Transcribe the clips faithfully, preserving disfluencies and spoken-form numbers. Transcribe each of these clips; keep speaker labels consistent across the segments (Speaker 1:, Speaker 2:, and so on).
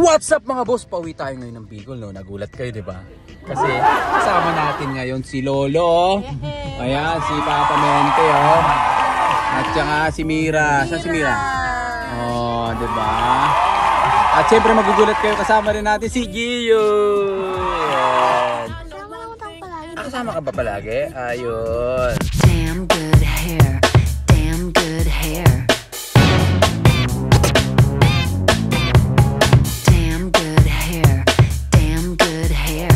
Speaker 1: What's up mga boss? Pauwi tayo ngayon ng Bicol, no? Nagulat kayo, di ba? Kasi kasama natin ngayon si Lolo. Ayan, si Papa Mente, oh. At saka si Mira. Saan si Mira? Oh, di ba? At syempre magugulat kayo, kasama rin natin si Gio. Kasama ka ba palagi? Ayun.
Speaker 2: Damn good hair. Damn good hair. Damn good hair. Damn good hair.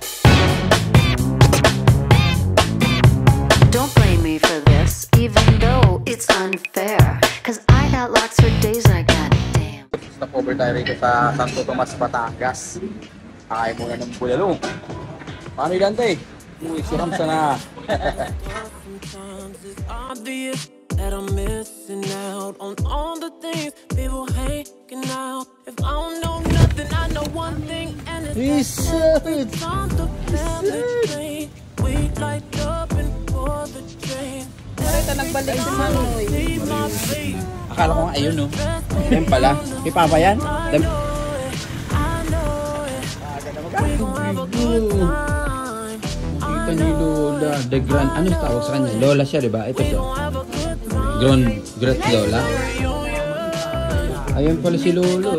Speaker 2: Don't blame me for this, even though it's unfair. Cause I got locks for days I got damn.
Speaker 1: Stop over tayo rito sa Santo Tomas, Batangas. Kakain muna ng bulalo. Paano yung Dante? Uy, siram sana. That I'm missing out on all the things people hanging out. If I don't know nothing, I know one thing, and it's every time the family train. We light up and pour the train.
Speaker 3: Ito nagbalik si Manoy.
Speaker 1: Akala ko nga ayun, no? Yan pala. Kay Papa yan? Dam Kita ni Lola, the grand, ano tawag sa kanya? Lola siya, di ba? Ito siya. Grand, great Lola. Ayun pala si Lolo.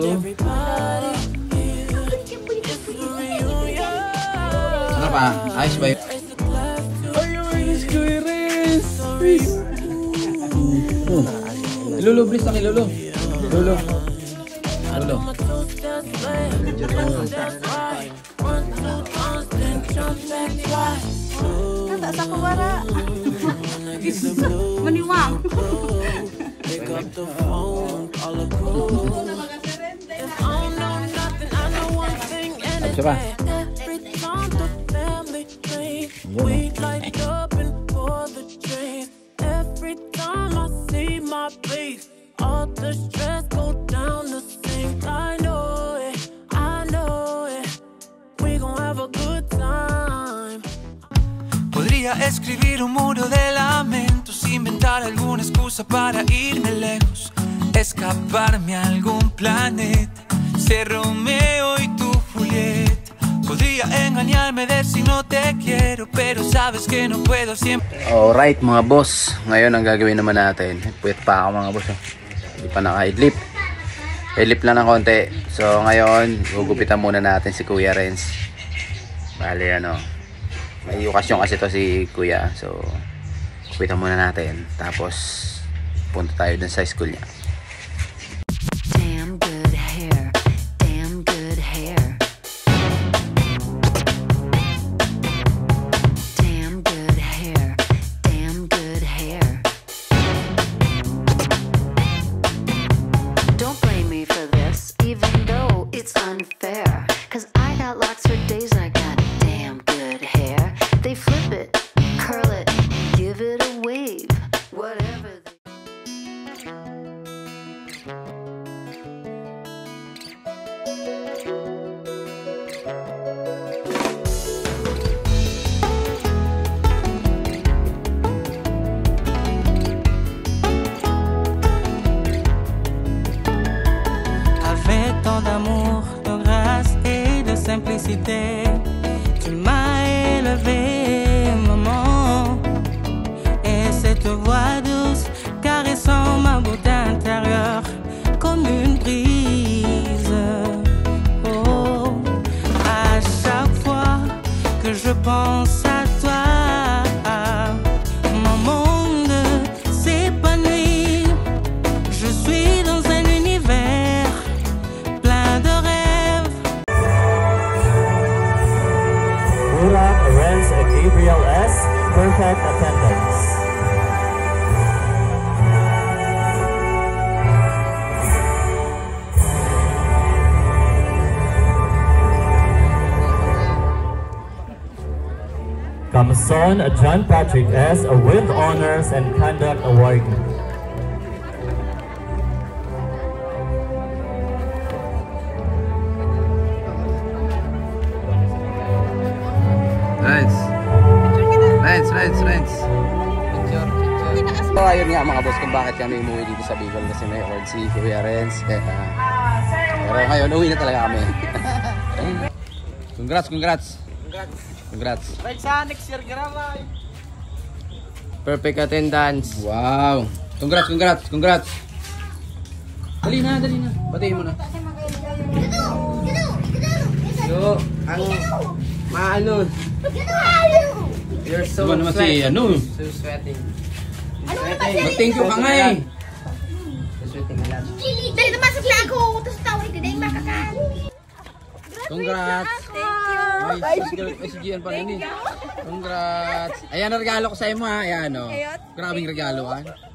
Speaker 1: Ano pa? Ayos ba yun? Ayun, is Kuya Renz. Lolo, please na kay Lolo. Lolo. Lolo.
Speaker 3: Kata sa kuwara. Maniwang.
Speaker 1: At siya ba?
Speaker 4: All the stress go down the sink. I know it, I know it. We gon' have a good time. Podría escribir un muro de lamentos, inventar alguna excusa para irme lejos, escaparme a algún planeta, ser Romeo y tu Julieta. Podría engañarme de si no te quiero, pero sabes que no puedo siempre.
Speaker 1: Alright mga boss, ngayon ang gagawin naman natin. Pwede pa ako mga boss, oh. Hindi pa naka-idlip. Idlip lang ng konti. So ngayon, gugupitan muna natin si Kuya Renz. Bale ano, may okasyon kasi to si Kuya. So gugupitan muna natin. Tapos punta tayo dun sa school niya.
Speaker 2: Damn good hair. Damn good hair. Damn good hair. Damn good hair. Don't blame me for this, even though it's unfair. Cause I got locks for days I got damn good hair. They flip it, curl it, give it a wave, whatever they...
Speaker 4: Avec tant d'amour, de grâce et de simplicité, tu m'as élevé, maman. Et cette voix douce caressant ma beauté intérieure comme une brise. Oh, à chaque fois que je pense à toi, mon monde s'épanouit. Je suis dans un univers plein de rêves.
Speaker 5: Murat, Renz, and Gabriel S. Perfect attendance. Kamson John Patrick S. with honors and conduct award.
Speaker 1: Renz. Renz, Renz, Renz. yun nga mga boss kung bakit kami umuwi dito sa Bicol kasi may award si Kuya Renz. Kaya, uh, pero ngayon, uwi na talaga kami. Congrats, congrats.
Speaker 3: Congrats.
Speaker 1: Congrats.
Speaker 3: Right sa next year, garamay.
Speaker 6: Perfect attendance.
Speaker 1: Wow. Congrats, congrats, congrats. Dali na, dali na. Batiin mo na.
Speaker 6: So, ang maano. You're so
Speaker 1: Diba naman
Speaker 6: sweat.
Speaker 1: si ano?
Speaker 6: So sweating.
Speaker 1: Mag-thank you ka nga eh.
Speaker 6: So sweating a lot.
Speaker 7: Dali naman sa ako. Tapos tawag ka din makakaan.
Speaker 1: Congrats.
Speaker 3: Thank you.
Speaker 1: Ay, si, ay, si Gian pa rin eh. Congrats. Ayan ang regalo ko sa iyo ha. Ayan o. Grabing regalo ha.